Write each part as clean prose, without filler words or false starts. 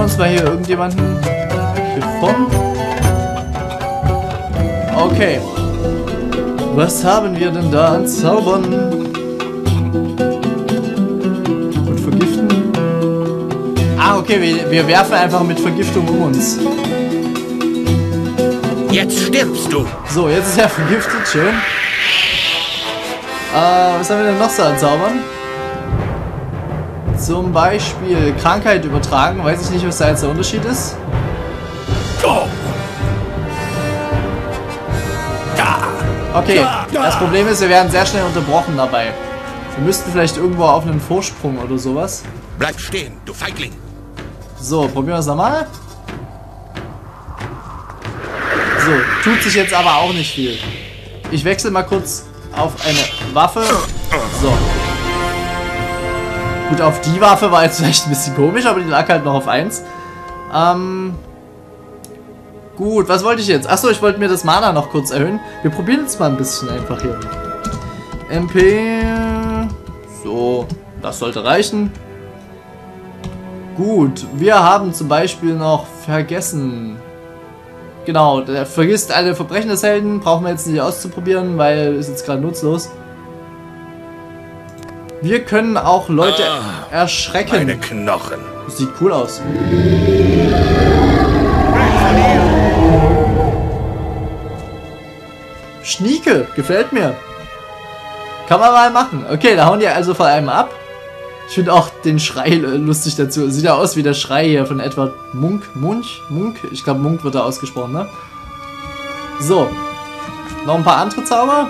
wir uns mal hier irgendjemanden gefunden. Okay. Was haben wir denn da an Zaubern? Und vergiften? Ah, okay, wir werfen einfach mit Vergiftung um uns. Jetzt stirbst du. So, jetzt ist er vergiftet, schön. Was haben wir denn noch so an Zaubern? Zum Beispiel Krankheit übertragen. Weiß ich nicht, was da jetzt der Unterschied ist. Okay, das Problem ist, wir werden sehr schnell unterbrochen dabei. Wir müssten vielleicht irgendwo auf einen Vorsprung oder sowas. Bleib stehen, du Feigling. So, probieren wir es nochmal. So, tut sich jetzt aber auch nicht viel. Ich wechsle mal kurz auf eine Waffe. So. Gut, auf die Waffe war jetzt vielleicht ein bisschen komisch, aber die lag halt noch auf 1. Gut, was wollte ich jetzt? Achso, ich wollte mir das Mana noch kurz erhöhen. Wir probieren jetzt mal ein bisschen einfach hier. MP. So, das sollte reichen. Gut, wir haben zum Beispiel noch vergessen. Genau, der vergisst alle Verbrechen des Helden. Brauchen wir jetzt nicht auszuprobieren, weil ist jetzt gerade nutzlos. Wir können auch Leute erschrecken. Meine Knochen. Das sieht cool aus. Schnieke, gefällt mir. Kann man mal machen. Okay, da hauen die also vor allem ab. Ich finde auch den Schrei lustig dazu. Sieht ja aus wie der Schrei hier von Edward Munch. Munk? Ich glaube, Munk wird da ausgesprochen, ne? So. Noch ein paar andere Zauber.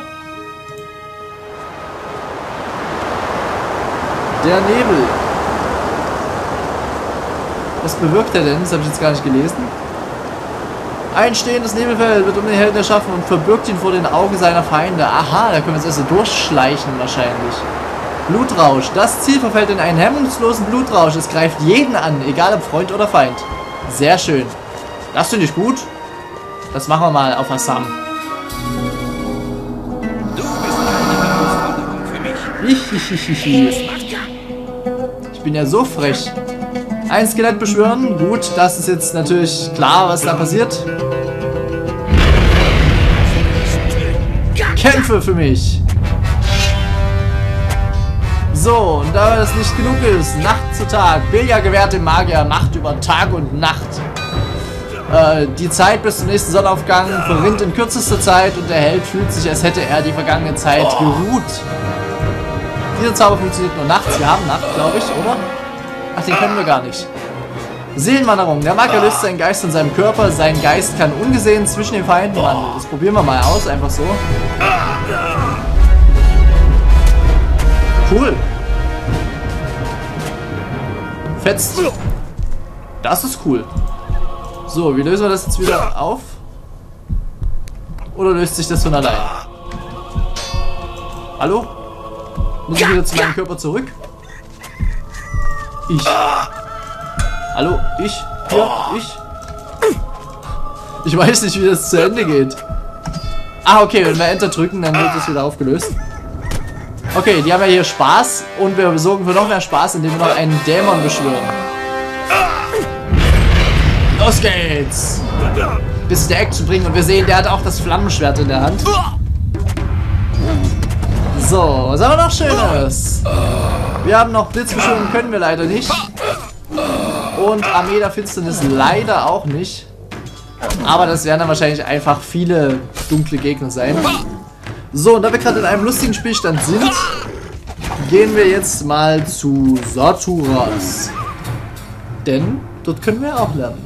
Der Nebel. Was bewirkt er denn? Das habe ich jetzt gar nicht gelesen. Ein stehendes Nebelfeld wird um den Helden erschaffen und verbirgt ihn vor den Augen seiner Feinde. Aha, da können wir uns also durchschleichen wahrscheinlich. Blutrausch. Das Ziel verfällt in einen hemmungslosen Blutrausch. Es greift jeden an, egal ob Freund oder Feind. Sehr schön. Das finde ich gut. Das machen wir mal auf Assam. Du bist eine Herausforderung für mich. Ich bin ja so frech. Ein Skelett beschwören. Gut, das ist jetzt natürlich klar, was da passiert. Kämpfe für mich. So, und da das nicht genug ist, Nacht zu Tag. Belia gewährt dem Magier Macht über Tag und Nacht. Die Zeit bis zum nächsten Sonnenaufgang verrinnt in kürzester Zeit und der Held fühlt sich, als hätte er die vergangene Zeit geruht. Dieser Zauber funktioniert nur nachts. Wir haben Nacht, glaube ich, oder? Ach, den können wir gar nicht. Seelenwanderung. Der Magier löst seinen Geist in seinem Körper. Sein Geist kann ungesehen zwischen den Feinden wandeln. Das probieren wir mal aus, einfach so. Cool. Fetzt. Das ist cool. So, wie lösen wir das jetzt wieder auf? Oder löst sich das von allein? Hallo? Muss ich wieder zu meinem Körper zurück? Ich. Hallo? Ich? Hier? Ich? Ich weiß nicht, wie das zu Ende geht. Ah, okay, wenn wir Enter drücken, dann wird es wieder aufgelöst. Okay, die haben ja hier Spaß und wir sorgen für noch mehr Spaß, indem wir noch einen Dämon beschwören. Los geht's! Bis der Action bringen und wir sehen, der hat auch das Flammenschwert in der Hand. So, was haben wir noch Schönes? Wir haben noch Blitzbeschwörung, können wir leider nicht. Und Armee der Finsternis leider auch nicht. Aber das werden dann wahrscheinlich einfach viele dunkle Gegner sein. So, und da wir gerade in einem lustigen Spielstand sind, gehen wir jetzt mal zu Saturas. Denn dort können wir auch lernen.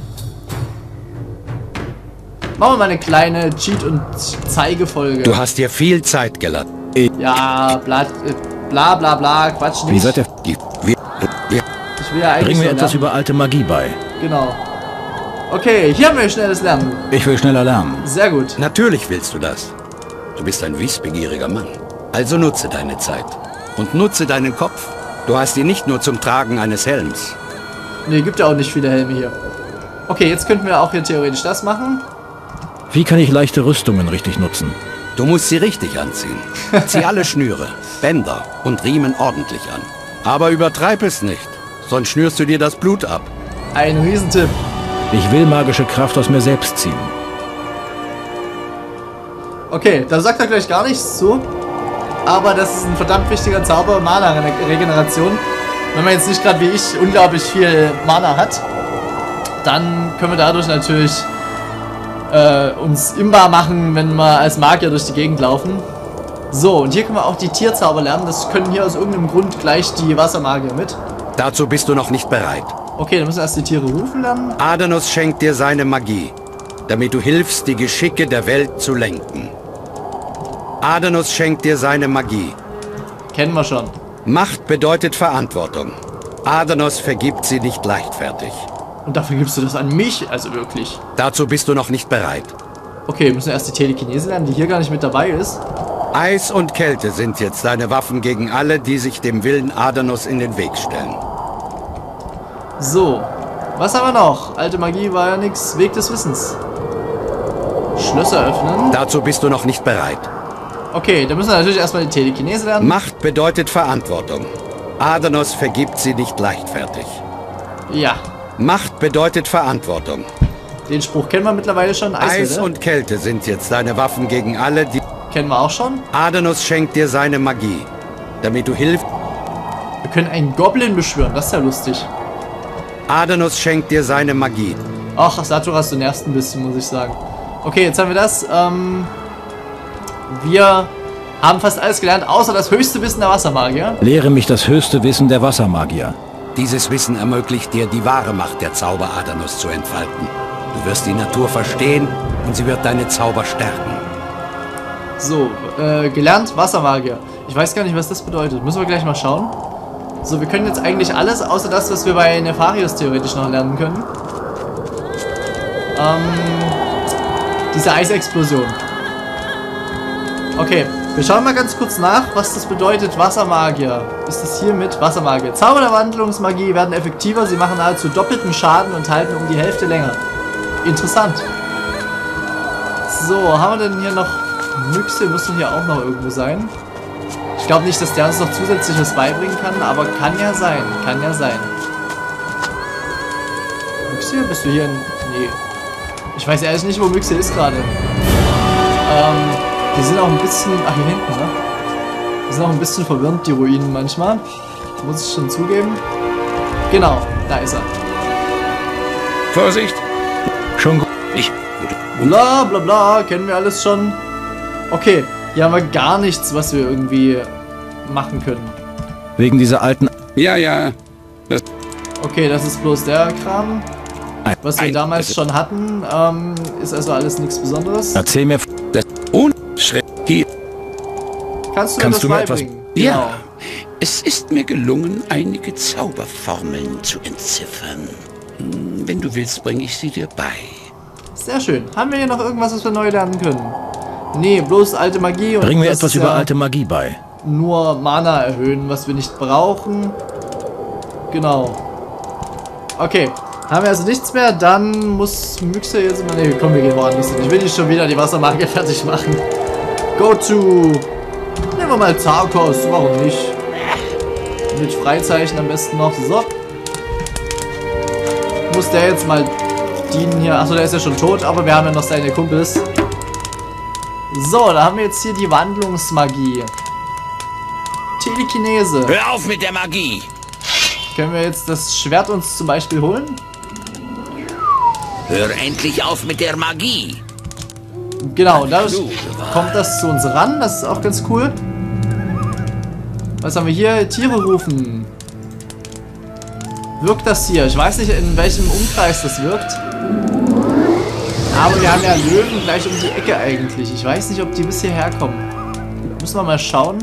Machen wir mal eine kleine Cheat- und Zeigefolge. Du hast dir viel Zeit gelassen. Ja, bla bla bla, Quatsch nicht. Wie seid ihr? Ich will ja eigentlich Bring mir so etwas lernen. über alte Magie bei. Genau. Okay, hier haben wir schnelles Lernen. Ich will schneller lernen. Sehr gut. Natürlich willst du das. Du bist ein wissbegieriger Mann. Also nutze deine Zeit. Und nutze deinen Kopf. Du hast ihn nicht nur zum Tragen eines Helms. Ne, gibt ja auch nicht viele Helme hier. Okay, jetzt könnten wir auch hier theoretisch das machen. Wie kann ich leichte Rüstungen richtig nutzen? Du musst sie richtig anziehen. Zieh alle Schnüre, Bänder und Riemen ordentlich an. Aber übertreib es nicht, sonst schnürst du dir das Blut ab. Ein Riesentipp. Ich will magische Kraft aus mir selbst ziehen. Okay, da sagt er gleich gar nichts zu. Aber das ist ein verdammt wichtiger Zauber, Mana-Regeneration. Wenn man jetzt nicht gerade wie ich unglaublich viel Mana hat, dann können wir dadurch natürlich uns imbar machen, wenn wir als Magier durch die Gegend laufen. So, und hier können wir auch die Tierzauber lernen. Das können hier aus irgendeinem Grund gleich die Wassermagier mit. Dazu bist du noch nicht bereit. Okay, dann müssen wir erst die Tiere rufen lernen. Adernos schenkt dir seine Magie, damit du hilfst, die Geschicke der Welt zu lenken. Adernos schenkt dir seine Magie. Kennen wir schon. Macht bedeutet Verantwortung. Adernos vergibt sie nicht leichtfertig. Und dafür gibst du das an mich, also wirklich. Dazu bist du noch nicht bereit. Okay, wir müssen erst die Telekinese lernen, die hier gar nicht mit dabei ist. Eis und Kälte sind jetzt deine Waffen gegen alle, die sich dem Willen Adernos in den Weg stellen. So, was haben wir noch? Alte Magie war ja nix. Weg des Wissens. Schlösser öffnen. Dazu bist du noch nicht bereit. Okay, dann müssen wir natürlich erstmal die Telekinese lernen. Macht bedeutet Verantwortung. Adernos vergibt sie nicht leichtfertig. Ja, Macht bedeutet Verantwortung. den Spruch kennen wir mittlerweile schon. Eis und Kälte sind jetzt deine Waffen gegen alle, die... Kennen wir auch schon. Adernos schenkt dir seine Magie, damit du hilfst... Wir können einen Goblin beschwören, das ist ja lustig. Adernos schenkt dir seine Magie. Ach, Saturas, du nervst ein bisschen, muss ich sagen. Okay, jetzt haben wir das. Wir haben fast alles gelernt, außer das höchste Wissen der Wassermagier. Lehre mich das höchste Wissen der Wassermagier. Dieses Wissen ermöglicht dir, die wahre Macht der Zauber Adernos zu entfalten. Du wirst die Natur verstehen und sie wird deine Zauber stärken. So, gelernt Wassermagier. Ich weiß gar nicht, was das bedeutet. Müssen wir gleich mal schauen. So, wir können jetzt eigentlich alles, außer das, was wir bei Nefarius theoretisch noch lernen können. Diese Eisexplosion. Okay, wir schauen mal ganz kurz nach, was das bedeutet, Wassermagier. Ist das hier mit Wassermagier? Zauber der Wandlungsmagie werden effektiver, sie machen nahezu doppelten Schaden und halten um die Hälfte länger. Interessant. So, haben wir denn hier noch... Myxe müssen hier auch noch irgendwo sein. Ich glaube nicht, dass der uns noch zusätzliches beibringen kann, aber kann ja sein. Kann ja sein. Myxe, bist du hier in... Nee. Ich weiß ehrlich nicht, wo Myxe ist gerade. Die sind auch ein bisschen... Ach, hier hinten, ne? Die sind auch ein bisschen verwirrend, die Ruinen manchmal. Muss ich schon zugeben. Genau, da ist er. Vorsicht! Schon gut. Bla bla bla, kennen wir alles schon. Okay, hier haben wir gar nichts, was wir irgendwie machen können. Wegen dieser alten... Ja. Okay, das ist bloß der Kram. Was wir damals schon hatten, ist also alles nichts Besonderes. Erzähl mir... Kannst du mir das beibringen? Ja, Genau. es ist mir gelungen, einige Zauberformeln zu entziffern. Wenn du willst, bringe ich sie dir bei. Sehr schön. Haben wir hier noch irgendwas, was wir neu lernen können? Nee, bloß alte Magie. Und Bring mir das etwas ist über ja alte Magie bei. nur Mana erhöhen, was wir nicht brauchen. Genau. Okay. Haben wir also nichts mehr, dann muss Myxe jetzt mal... Ne, komm, wir gehen woanders hin. Ich will nicht schon wieder die Wassermagier fertig machen. Go to... Nehmen wir mal Zarkos, warum nicht? Mit Freizeichen am besten noch. So. Muss der jetzt mal dienen hier. Achso, der ist ja schon tot, aber wir haben ja noch seine Kumpels. So, da haben wir jetzt hier die Wandlungsmagie. Telekinese. Hör auf mit der Magie! Können wir jetzt das Schwert uns zum Beispiel holen? Hör endlich auf mit der Magie! Genau, und dadurch kommt das zu uns ran. Das ist auch ganz cool. Was haben wir hier? Tiere rufen. Wirkt das hier? Ich weiß nicht, in welchem Umkreis das wirkt. Aber wir haben ja Löwen gleich um die Ecke eigentlich. Ich weiß nicht, ob die bis hierher kommen. Müssen wir mal schauen.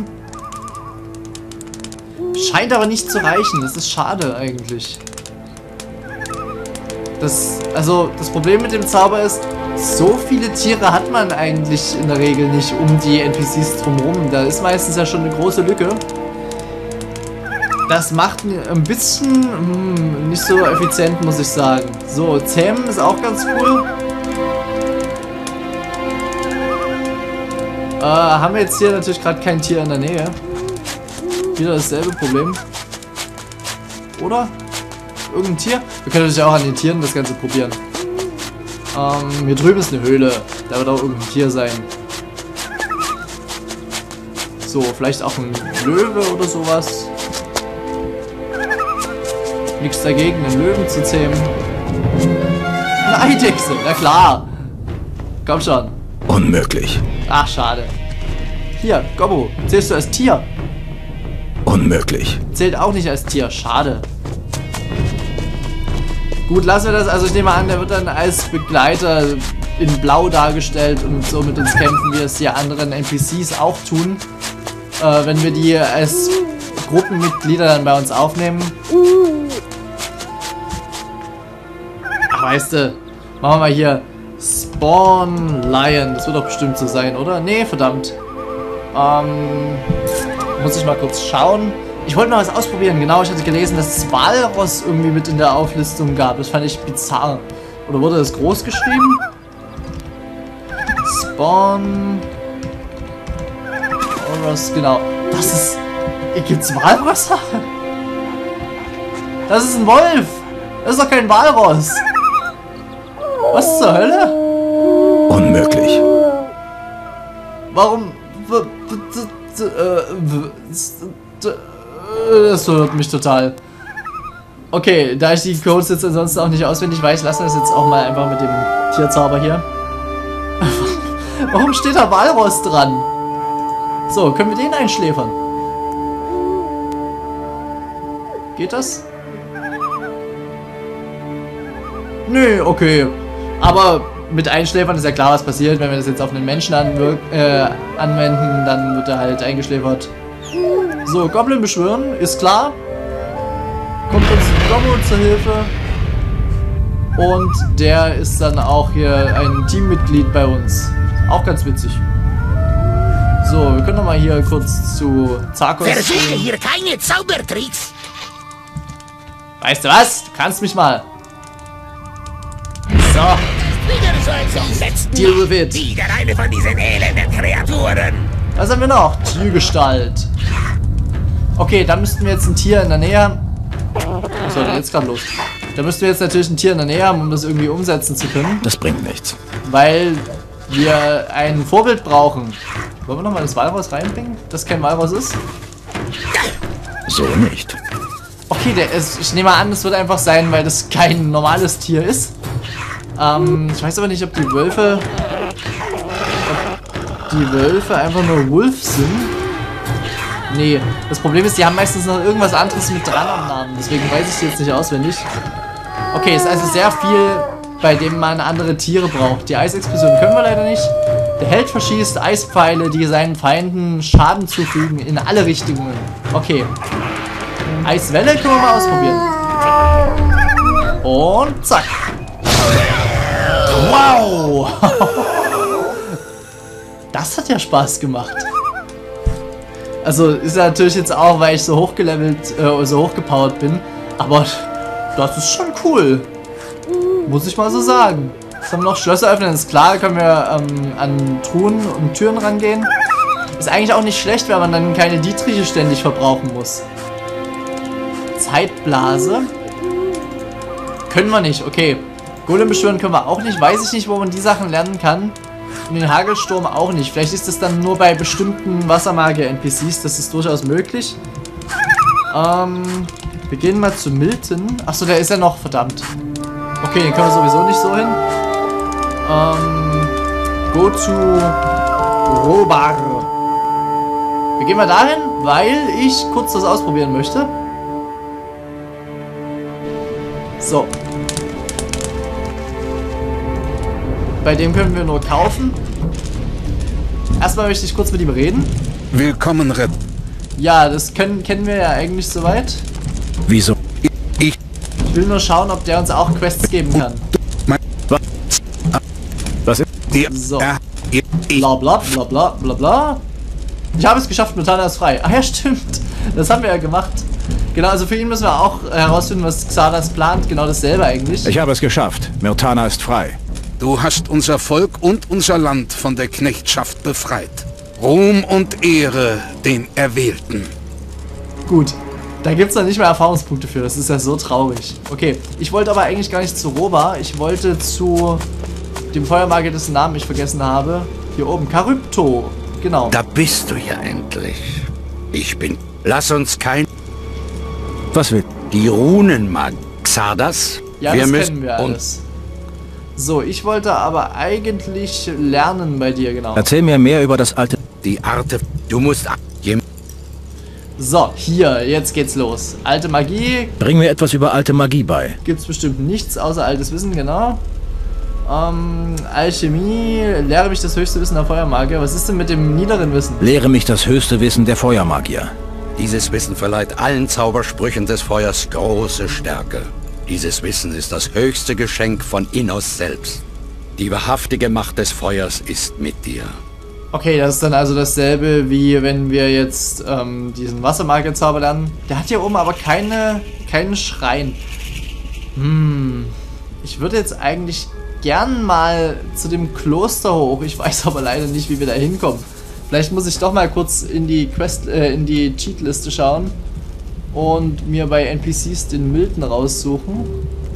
Scheint aber nicht zu reichen. Das ist schade eigentlich. Das Problem mit dem Zauber ist, so viele Tiere hat man eigentlich in der Regel nicht um die NPCs drumherum. Da ist meistens ja schon eine große Lücke. Das macht ein bisschen nicht so effizient, muss ich sagen. So, Zähmen ist auch ganz cool. Haben wir jetzt hier natürlich gerade kein Tier in der Nähe. Wieder dasselbe Problem. Oder? irgendein Tier? Wir können natürlich auch an den Tieren das Ganze probieren. Hier drüben ist eine Höhle. Da wird auch irgendein Tier sein. So, vielleicht auch ein Löwe oder sowas. Nichts dagegen, einen Löwen zu zähmen. Eine Eidechse, na klar. Komm schon. Unmöglich. Ach, schade. Hier, Gobbo, zählst du als Tier? Unmöglich. Zählt auch nicht als Tier, schade. Gut, lassen wir das. Also ich nehme an, der wird dann als Begleiter in Blau dargestellt und so mit uns kämpfen, wie es die anderen NPCs auch tun. Wenn wir die als Gruppenmitglieder dann bei uns aufnehmen. Ach, weißt du, machen wir mal hier Spawn Lion. Das wird doch bestimmt so sein, oder? Nee, verdammt. Muss ich mal kurz schauen. Ich wollte noch was ausprobieren. Genau, ich hatte gelesen, dass es Walross irgendwie mit in der Auflistung gab. Das fand ich bizarr. Oder wurde das groß geschrieben? Spawn... Walross, genau. Das ist... Gibt's Walrösser? Das ist ein Wolf! Das ist doch kein Walross! Was zur Hölle? Unmöglich. Warum... Das verwirrt mich total. Okay, da ich die Codes jetzt ansonsten auch nicht auswendig weiß, lassen wir das jetzt auch mal einfach mit dem Tierzauber hier. Warum steht da Walross dran? So, können wir den einschläfern? Geht das? Nö, okay. Aber mit Einschläfern ist ja klar, was passiert. Wenn wir das jetzt auf einen Menschen anwenden, dann wird er halt eingeschläfert. So, Goblin beschwören, ist klar. Kommt uns Gobbo zur Hilfe. Und der ist dann auch hier ein Teammitglied bei uns. Auch ganz witzig. So, wir können noch mal hier kurz zu Zarkos. Versuche hier keine Zaubertricks. Weißt du was? Du kannst mich mal. So. Wieder so ein zum letzten Deal with it. Wieder eine von diesen elenden Kreaturen. Was haben wir noch? Tiergestalt. Okay, da müssten wir jetzt ein Tier in der Nähe haben. Was soll denn jetzt gerade los? Da müssten wir jetzt natürlich ein Tier in der Nähe haben, um das irgendwie umsetzen zu können. Das bringt nichts. Weil wir ein Vorbild brauchen. Wollen wir nochmal das Walross reinbringen? Das kein Walross ist? So nicht. Okay, ich nehme an, das wird einfach sein, weil das kein normales Tier ist. Ich weiß aber nicht, ob die Wölfe einfach nur Wolf sind. Nee, das Problem ist, die haben meistens noch irgendwas anderes mit dran am Namen. Deswegen weiß ich sie jetzt nicht auswendig. Okay, ist also sehr viel, bei dem man andere Tiere braucht. Die Eisexplosion können wir leider nicht. Der Held verschießt Eispfeile, die seinen Feinden Schaden zufügen in alle Richtungen. Okay. Eiswelle können wir mal ausprobieren. Und zack. Wow. Das hat ja Spaß gemacht. Also ist ja natürlich jetzt auch, weil ich so hochgelevelt, so hochgepowert bin. Aber das ist schon cool. Muss ich mal so sagen. Jetzt haben wir noch Schlösser öffnen, ist klar, können wir an Truhen und Türen rangehen. Ist eigentlich auch nicht schlecht, weil man dann keine Dietriche ständig verbrauchen muss. Zeitblase. Können wir nicht, okay. Golem beschwören können wir auch nicht. Weiß ich nicht, wo man die Sachen lernen kann. Und den Hagelsturm auch nicht. Vielleicht ist das dann nur bei bestimmten Wassermagier-NPCs. Das ist durchaus möglich. Wir gehen mal zu Milton. Achso, der ist ja noch, verdammt. Okay, den können wir sowieso nicht so hin. Go to Robar. Wir gehen mal dahin, weil ich kurz das ausprobieren möchte. So. Bei dem können wir nur kaufen. Erstmal möchte ich kurz mit ihm reden. Willkommen, Red. Ja, das kennen wir ja eigentlich soweit. Wieso? Ich... Ich will nur schauen, ob der uns auch Quests geben kann. Was ist? So. Bla bla bla bla bla bla. Ich habe es geschafft, Myrtana ist frei. Ach ja, stimmt. Das haben wir ja gemacht. Genau, also für ihn müssen wir auch herausfinden, was Xardas plant. Genau dasselbe eigentlich. Ich habe es geschafft. Myrtana ist frei. Du hast unser Volk und unser Land von der Knechtschaft befreit. Ruhm und Ehre den Erwählten. Gut. Da gibt es noch nicht mehr Erfahrungspunkte für. Das ist ja so traurig. Okay, ich wollte aber eigentlich gar nicht zu Roba. Ich wollte zu dem Feuermagier, dessen Namen ich vergessen habe. Hier oben. Charybdo. Genau. Da bist du ja endlich. Ich bin... Lass uns kein... Was will... Die Runenmagie. Xardas? Ja, das kennen wir alles. So, ich wollte aber eigentlich lernen bei dir, genau. Erzähl mir mehr über das alte... Die Arte... Du musst... So, hier, jetzt geht's los. Alte Magie. Bring mir etwas über alte Magie bei. Gibt's bestimmt nichts außer altes Wissen, genau. Alchemie. Lehre mich das höchste Wissen der Feuermagier. Was ist denn mit dem niederen Wissen? Lehre mich das höchste Wissen der Feuermagier. Dieses Wissen verleiht allen Zaubersprüchen des Feuers große Stärke. Dieses Wissen ist das höchste Geschenk von Innos selbst. Die wahrhaftige Macht des Feuers ist mit dir. Okay, das ist dann also dasselbe, wie wenn wir jetzt diesen Wassermagier-Zauber lernen. Der hat hier oben aber keinen Schrein. Ich würde jetzt eigentlich gern mal zu dem Kloster hoch. Ich weiß aber leider nicht, wie wir da hinkommen. Vielleicht muss ich doch mal kurz in die in die Cheatliste schauen und mir bei NPCs den Milton raussuchen.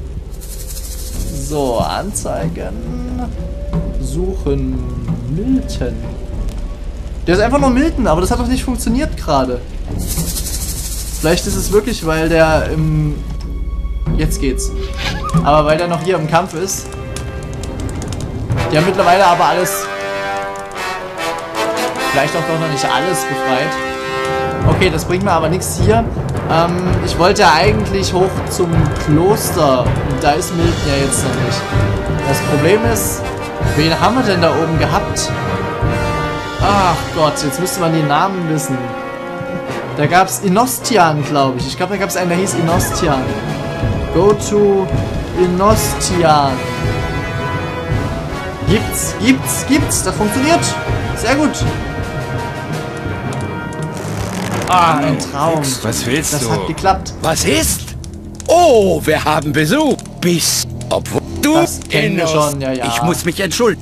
So, anzeigen. Suchen. Milton. Der ist einfach nur Milton, aber das hat doch nicht funktioniert gerade. Vielleicht ist es wirklich, weil der im... Jetzt geht's. Aber weil der noch hier im Kampf ist. Die haben mittlerweile aber alles... Vielleicht auch doch noch nicht alles befreit. Okay, das bringt mir aber nichts hier. Ich wollte ja eigentlich hoch zum Kloster. Und da ist Milton ja jetzt noch nicht. Das Problem ist, wen haben wir denn da oben gehabt? Ach Gott, jetzt müsste man die Namen wissen. Da gab es Inostian, glaube ich. Ich glaube, da gab es einen, der hieß Inostian. Go to Inostian. Gibt's. Das funktioniert. Sehr gut. Ah, ein Traum. Was willst du? Das hat geklappt. Was ist? Oh, wir haben Besuch. Obwohl du... Das kennen wir schon, ja. Ich muss mich entschuldigen.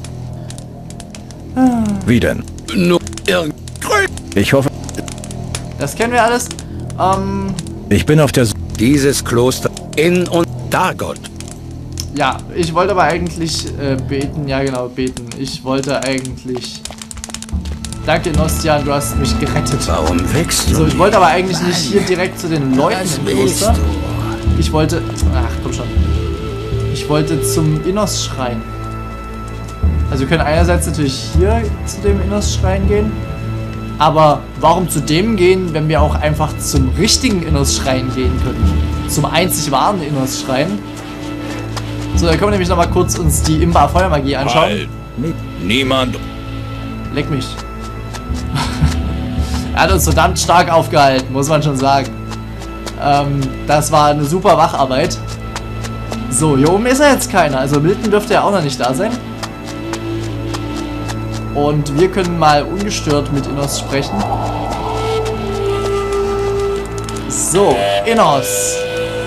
Wie denn? Nur Ich hoffe... Das kennen wir alles. Ich bin auf der... Dieses Kloster in und Dargot. Ja, ich wollte aber eigentlich beten. Ja, genau, beten. Ich wollte eigentlich... Danke, Inostian, du hast mich gerettet. Warum wächst du? So, ich wollte aber eigentlich nicht hier direkt zu den Leuten im Kloster. Ich wollte... Ach, komm schon. Ich wollte zum Innos-Schrein. Also wir können einerseits natürlich hier zu dem Innos-Schrein gehen. Aber warum zu dem gehen, wenn wir auch einfach zum richtigen Innos-Schrein gehen können? Zum einzig wahren Innos-Schrein. So, da können wir nämlich nochmal kurz uns die Imba Feuermagie anschauen. Niemand... Leck mich. Er hat uns verdammt stark aufgehalten, muss man schon sagen. Das war eine super Wacharbeit. So, hier oben ist ja jetzt keiner. Also Milton dürfte ja auch noch nicht da sein. Und wir können mal ungestört mit Innos sprechen. So, Innos.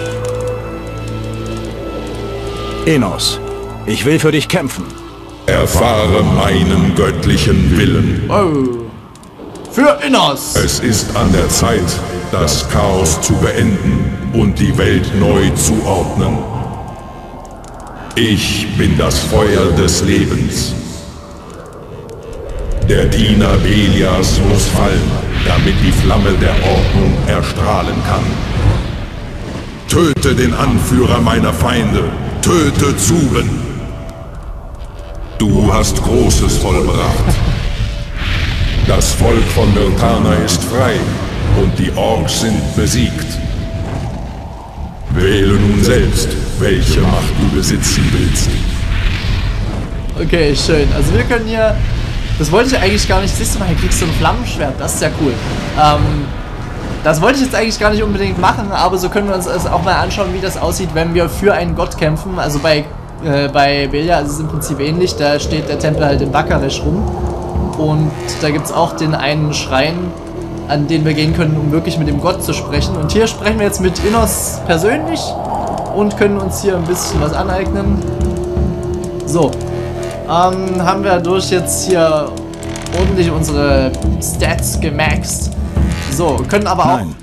Innos, ich will für dich kämpfen. Erfahre meinen göttlichen Willen. Oh. Für Innos. Es ist an der Zeit, das Chaos zu beenden und die Welt neu zu ordnen. Ich bin das Feuer des Lebens. Der Diener Belias muss fallen, damit die Flamme der Ordnung erstrahlen kann. Töte den Anführer meiner Feinde. Töte Zuben. Du hast Großes vollbracht. Das Volk von Mirtana ist frei und die Orks sind besiegt. Wähle nun selbst, welche Macht du besitzen willst. Okay, schön. Also wir können hier... Das wollte ich eigentlich gar nicht... Siehst du mal, hier kriegst du ein Flammenschwert. Das ist ja cool. Das wollte ich jetzt eigentlich gar nicht unbedingt machen, aber so können wir uns das auch mal anschauen, wie das aussieht, wenn wir für einen Gott kämpfen. Also bei Belia ist es im Prinzip ähnlich. Da steht der Tempel halt in Bakaresh rum. Und da gibt es auch den einen Schrein, an den wir gehen können, um wirklich mit dem Gott zu sprechen. Und hier sprechen wir jetzt mit Innos persönlich und können uns hier ein bisschen was aneignen. So, haben wir durch jetzt hier ordentlich unsere Stats gemaxt. So, können aber auch...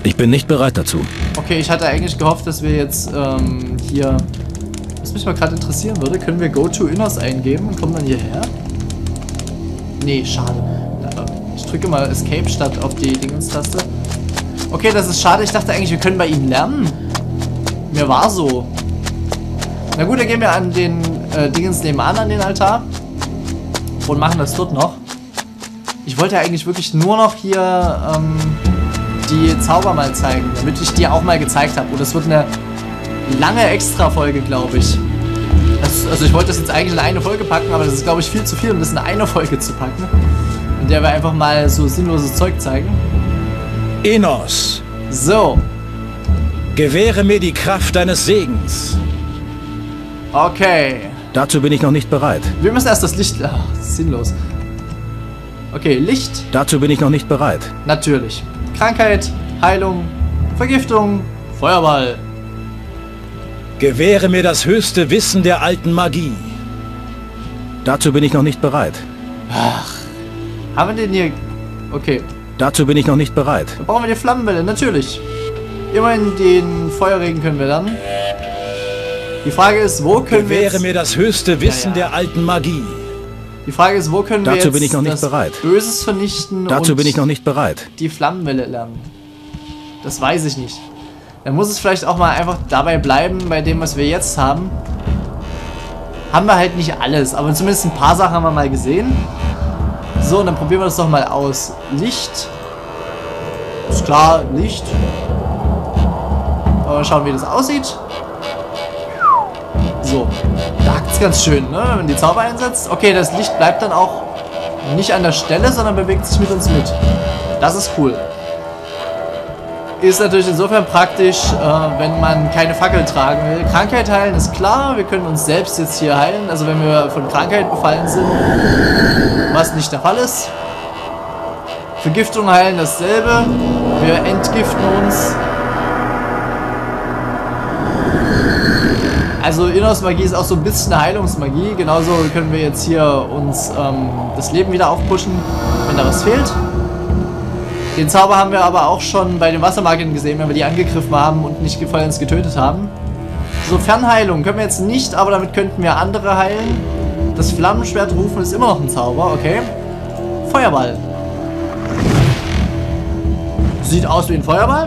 Ich bin nicht bereit dazu. Okay, ich hatte eigentlich gehofft, dass wir jetzt hier... Was mich mal gerade interessieren würde, können wir Go to Innos eingeben und kommen dann hierher? Nee, schade. Ich drücke mal Escape statt auf die Dingens-Taste. Okay, das ist schade. Ich dachte eigentlich, wir können bei ihm lernen. Mir war so. Na gut, dann gehen wir an den Dingens nebenan an den Altar und machen das dort noch. Ich wollte ja eigentlich wirklich nur noch hier die Zauber mal zeigen, damit ich die auch mal gezeigt habe. Und das wird eine lange Extra-Folge, glaube ich. Also ich wollte das jetzt eigentlich in eine Folge packen, aber das ist, glaube ich, viel zu viel, um das in eine Folge zu packen. In der wir einfach mal so sinnloses Zeug zeigen. Innos, So. gewähre mir die Kraft deines Segens. Okay. Dazu bin ich noch nicht bereit. Wir müssen erst das Licht... Ach, sinnlos. Okay, Licht. Dazu bin ich noch nicht bereit. Natürlich. Krankheit, Heilung, Vergiftung, Feuerball. Gewähre mir das höchste Wissen der alten Magie. Dazu bin ich noch nicht bereit. Haben wir den hier... Okay. Dazu bin ich noch nicht bereit. Dann brauchen wir die Flammenwelle, natürlich. Immerhin den Feuerregen können wir dann. Die Frage ist, wo können wir Gewähre jetzt... mir das höchste Wissen Ja, ja. der alten Magie. Die Frage ist, wo können wir Dazu jetzt bin ich noch nicht das bereit. Böses vernichten Dazu und bin ich noch nicht bereit. die Flammenwelle lernen? Das weiß ich nicht. Dann muss es vielleicht auch mal einfach dabei bleiben, bei dem, was wir jetzt haben. Haben wir halt nicht alles, aber zumindest ein paar Sachen haben wir mal gesehen. So, und dann probieren wir das doch mal aus. Licht. Ist klar, Licht. Aber schauen, wie das aussieht. So, da hackt es ganz schön, ne? Wenn man die Zauber einsetzt. Okay, das Licht bleibt dann auch nicht an der Stelle, sondern bewegt sich mit uns mit. Das ist cool. Ist natürlich insofern praktisch, wenn man keine Fackel tragen will. Krankheit heilen ist klar, wir können uns selbst jetzt hier heilen. Also wenn wir von Krankheit befallen sind, was nicht der Fall ist. Vergiftung heilen dasselbe. Wir entgiften uns. Also Innos Magie ist auch so ein bisschen eine Heilungsmagie. Genauso können wir jetzt hier uns das Leben wieder aufpushen, wenn da was fehlt. Den Zauber haben wir aber auch schon bei den Wassermagiern gesehen, wenn wir die angegriffen haben und nicht vollends getötet haben. So, Fernheilung können wir jetzt nicht, aber damit könnten wir andere heilen. Das Flammenschwert rufen ist immer noch ein Zauber, okay. Feuerball. Sieht aus wie ein Feuerball.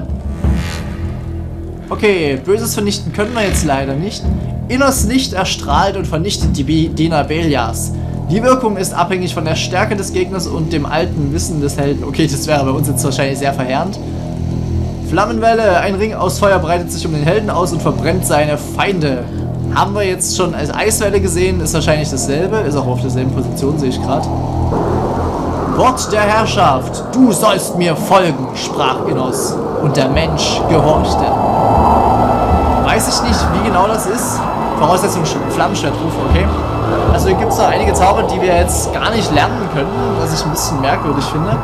Okay, Böses vernichten können wir jetzt leider nicht. Innos Licht erstrahlt und vernichtet die Diener Belias. Die Wirkung ist abhängig von der Stärke des Gegners und dem alten Wissen des Helden. Okay, das wäre bei uns jetzt wahrscheinlich sehr verheerend. Flammenwelle. Ein Ring aus Feuer breitet sich um den Helden aus und verbrennt seine Feinde. Haben wir jetzt schon als Eiswelle gesehen, ist wahrscheinlich dasselbe. Ist auch auf derselben Position, sehe ich gerade. Wort der Herrschaft. Du sollst mir folgen, sprach Innos. Und der Mensch gehorchte. Weiß ich nicht, wie genau das ist. Voraussetzung Flammenschwertruf, okay. Also hier gibt es noch einige Zauber, die wir jetzt gar nicht lernen können, was ich ein bisschen merkwürdig finde.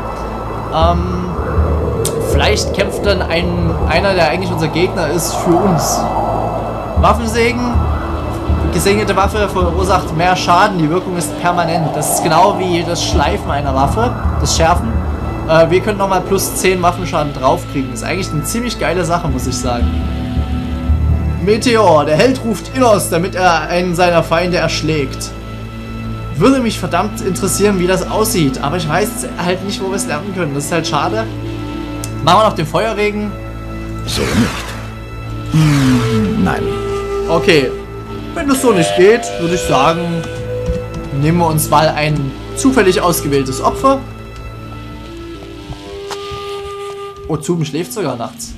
Vielleicht kämpft dann einer, der eigentlich unser Gegner ist, für uns. Waffensegen. Gesegnete Waffe verursacht mehr Schaden, die Wirkung ist permanent. Das ist genau wie das Schleifen einer Waffe, das Schärfen. Wir können nochmal plus 10 Waffenschaden draufkriegen. Das ist eigentlich eine ziemlich geile Sache, muss ich sagen. Meteor, der Held ruft Innos, damit er einen seiner Feinde erschlägt. Würde mich verdammt interessieren, wie das aussieht, aber ich weiß halt nicht, wo wir es lernen können. Das ist halt schade. Machen wir noch den Feuerregen. So nicht. Nein. Okay, wenn das so nicht geht, würde ich sagen, nehmen wir uns mal ein zufällig ausgewähltes Opfer. Oh, Zuben schläft sogar nachts.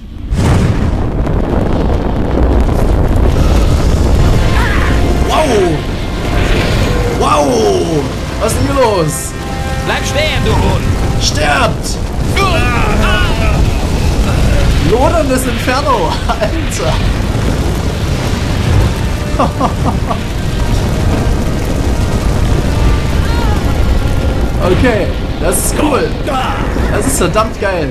Wow! Wow! Was ist denn hier los? Bleib stehen, du Hund! Stirbt! Loderndes Inferno! Alter! Okay, das ist cool. Das ist verdammt geil.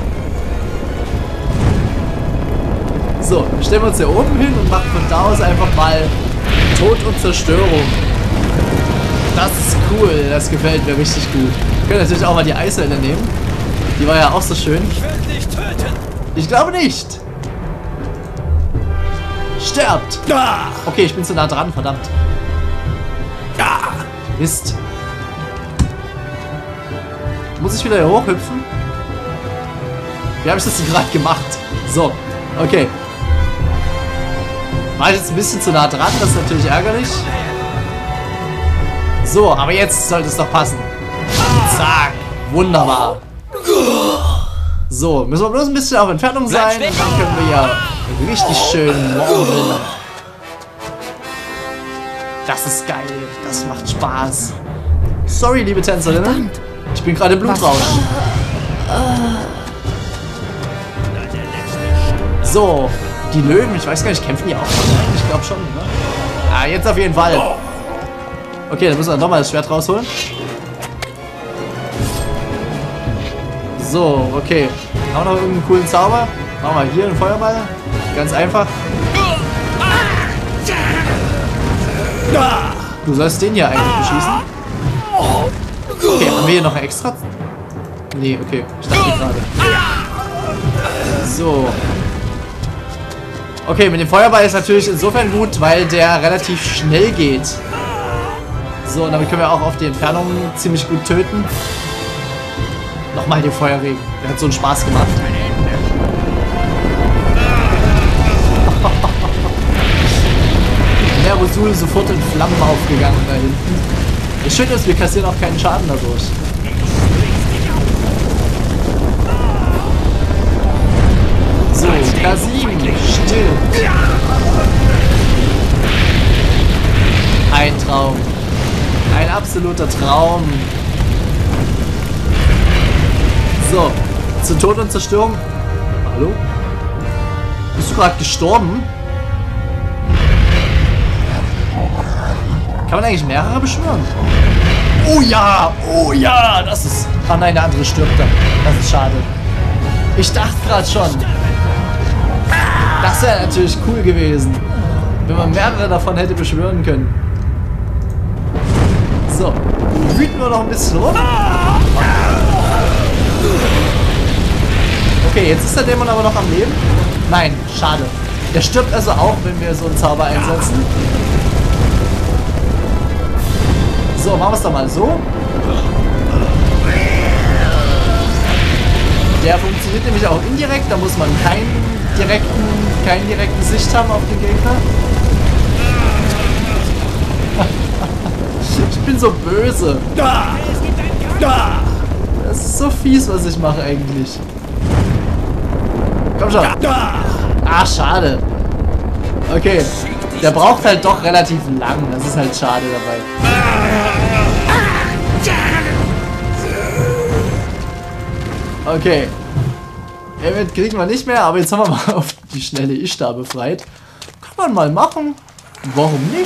So, stellen wir uns hier oben hin und machen von da aus einfach mal Tod und Zerstörung. Das ist cool, das gefällt mir richtig gut. Wir können natürlich auch mal die Eiswelle nehmen. Die war ja auch so schön. Ich will dich töten! Ich glaube nicht. Sterbt. Okay, ich bin zu nah dran, verdammt. Mist. Muss ich wieder hier hochhüpfen? Wie habe ich das denn gerade gemacht? So, okay. War ich jetzt ein bisschen zu nah dran, das ist natürlich ärgerlich. So, aber jetzt sollte es doch passen. Zack, wunderbar. So, müssen wir bloß ein bisschen auf Entfernung sein und dann können wir ja richtig schön morden. Das ist geil, das macht Spaß. Sorry, liebe Tänzerinnen. Ich bin gerade im Blutrausch. So, die Löwen, ich weiß gar nicht, kämpfen die auch? Ich glaube schon, ne? Ah, jetzt auf jeden Fall. Okay, dann müssen wir nochmal das Schwert rausholen. So, okay. Haben wir noch irgendeinen coolen Zauber? Machen wir hier einen Feuerball. Ganz einfach. Du sollst den hier eigentlich beschießen. Okay, haben wir hier noch ein extra? Nee, okay. Ich dachte gerade. So. Okay, mit dem Feuerball ist natürlich insofern gut, weil der relativ schnell geht. So, und damit können wir auch auf die Entfernung ziemlich gut töten. Nochmal den Feuerregen. Der hat so einen Spaß gemacht. Nervosul sofort in Flammen aufgegangen da hinten. Das Schöne ist, wir kassieren auch keinen Schaden dadurch. So, K7 stirbt. Ein Traum. Ein absoluter Traum. So, zu Tod und Zerstörung. Hallo? Bist du gerade gestorben? Kann man eigentlich mehrere beschwören? Oh ja, das ist... Ah nein, der andere stirbt dann. Das ist schade. Ich dachte gerade schon. Das wäre natürlich cool gewesen, wenn man mehrere davon hätte beschwören können. So, wüten wir noch ein bisschen rum. Okay, jetzt ist der Dämon aber noch am Leben. Nein, schade. Der stirbt also auch, wenn wir so einen Zauber einsetzen. So, machen wir es doch mal so. Der funktioniert nämlich auch indirekt. Da muss man keine direkte Sicht haben auf den Gegner. Ich bin so böse. Das ist so fies, was ich mache eigentlich. Komm schon. Ah, schade. Okay. Der braucht halt doch relativ lang. Das ist halt schade dabei. Okay. Event kriegen wir nicht mehr, aber jetzt haben wir mal auf die schnelle Ishtar befreit. Kann man mal machen. Warum nicht?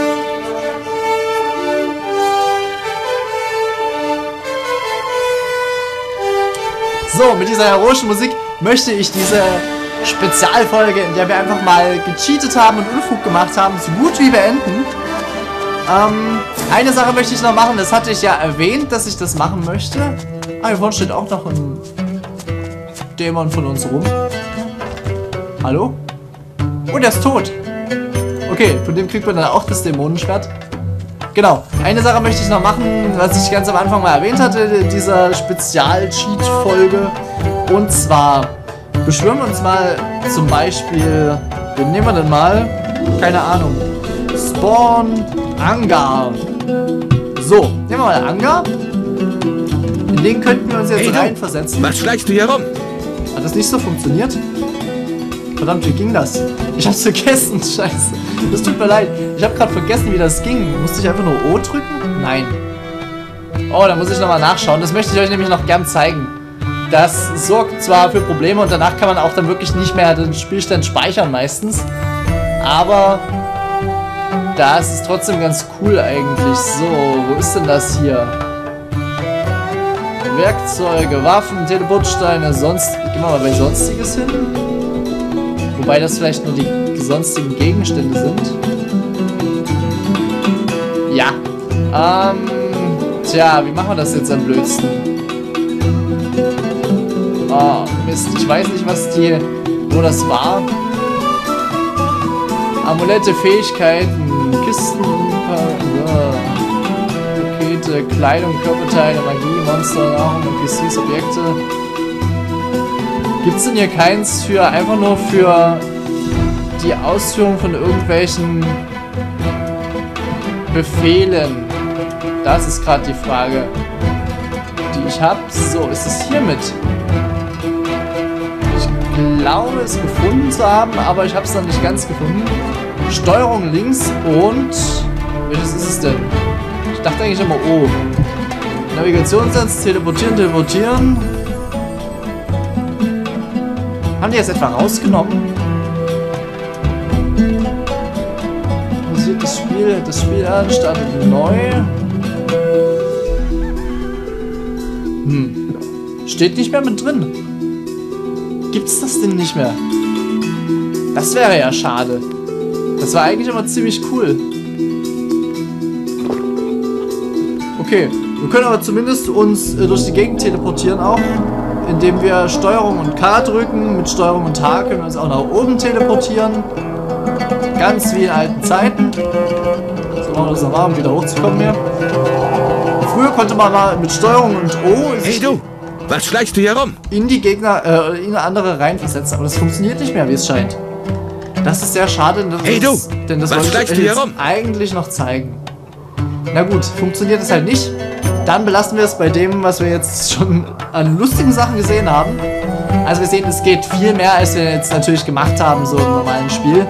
So, mit dieser heroischen Musik möchte ich diese Spezialfolge, in der wir einfach mal gecheatet haben und Unfug gemacht haben, so gut wie beenden. Eine Sache möchte ich noch machen, das hatte ich ja erwähnt, dass ich das machen möchte. Ah, hier vorne steht auch noch ein Dämon von uns rum. Hallo? Oh, der ist tot. Okay, von dem kriegt man dann auch das Dämonenschwert. Genau, eine Sache möchte ich noch machen, was ich ganz am Anfang mal erwähnt hatte, in dieser Spezial-Cheat-Folge. Und zwar beschwören wir uns mal zum Beispiel, wen nehmen wir denn mal? Keine Ahnung. Spawn Angar. So, nehmen wir mal Angar. In den könnten wir uns jetzt reinversetzen. Was schleichst du hier rum? Hat das nicht so funktioniert? Verdammt, wie ging das? Ich hab's vergessen, scheiße. Das tut mir leid. Ich hab gerade vergessen, wie das ging. Musste ich einfach nur O drücken? Nein. Oh, da muss ich nochmal nachschauen. Das möchte ich euch nämlich noch gern zeigen. Das sorgt zwar für Probleme und danach kann man auch dann wirklich nicht mehr den Spielstand speichern meistens. Aber das ist trotzdem ganz cool eigentlich. So, wo ist denn das hier? Werkzeuge, Waffen, Teleportsteine, sonst... Gehen wir mal bei Sonstiges hin. Wobei das vielleicht nur die sonstigen Gegenstände sind. Ja. Tja, wie machen wir das jetzt am blödsten? Oh, Mist. Ich weiß nicht, wo das war. Amulette, Fähigkeiten, Kisten, Pakete, Kleidung, Körperteile, Magie, Monster, Nahrung, NPCs, Objekte. Gibt es denn hier keins für einfach nur für die Ausführung von irgendwelchen Befehlen? Das ist gerade die Frage, die ich habe. So, ist es hiermit? Ich glaube, es gefunden zu haben, aber ich habe es noch nicht ganz gefunden. Steuerung links und... Welches ist es denn? Ich dachte eigentlich immer O. Navigationssatz, teleportieren. Haben die jetzt etwa rausgenommen? Pausiert das Spiel an, startet neu. Steht nicht mehr mit drin. Gibt's das denn nicht mehr? Das wäre ja schade. Das war eigentlich immer ziemlich cool. Okay, wir können aber zumindest uns durch die Gegend teleportieren auch, indem wir Steuerung und K drücken. Mit Steuerung und H können wir uns auch nach oben teleportieren. Ganz wie in alten Zeiten. So machen wir das nochmal, um wieder hochzukommen hier. Früher konnte man mal mit Steuerung und O Hey du, was schleichst du hier rum? in die Gegner, in andere reinversetzen, aber das funktioniert nicht mehr, wie es scheint. Das ist sehr schade, denn das wollte ich euch jetzt eigentlich noch zeigen. Na gut, funktioniert es halt nicht. Dann belassen wir es bei dem, was wir jetzt schon an lustigen Sachen gesehen haben. Also wir sehen, es geht viel mehr, als wir jetzt natürlich gemacht haben, so im normalen Spiel.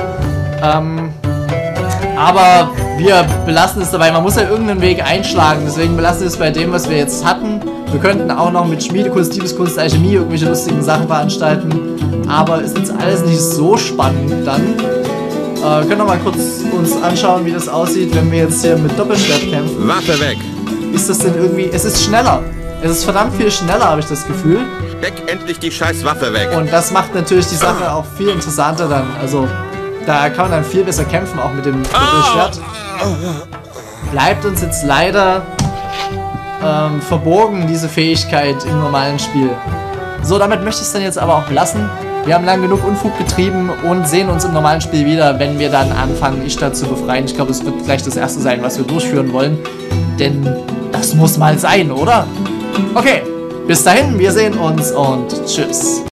Aber wir belassen es dabei. Man muss ja irgendeinen Weg einschlagen. Deswegen belassen wir es bei dem, was wir jetzt hatten. Wir könnten auch noch mit Schmiedekunst, Diebeskunst, Alchemie irgendwelche lustigen Sachen veranstalten. Aber ist jetzt alles nicht so spannend dann. Können wir mal kurz uns anschauen, wie das aussieht, wenn wir jetzt hier mit Doppelschwert kämpfen. Waffe weg! Ist das denn irgendwie... Es ist schneller. Es ist verdammt viel schneller, habe ich das Gefühl. Steck endlich die scheiß Waffe weg! Und das macht natürlich die Sache auch viel interessanter dann. Also, da kann man dann viel besser kämpfen, auch mit dem Doppelschwert. Bleibt uns jetzt leider verborgen, diese Fähigkeit im normalen Spiel. So, damit möchte ich es dann jetzt aber auch belassen. Wir haben lang genug Unfug getrieben und sehen uns im normalen Spiel wieder, wenn wir dann anfangen, Ishtar zu befreien. Ich glaube, es wird gleich das erste sein, was wir durchführen wollen. Denn das muss mal sein, oder? Okay, bis dahin, wir sehen uns und tschüss.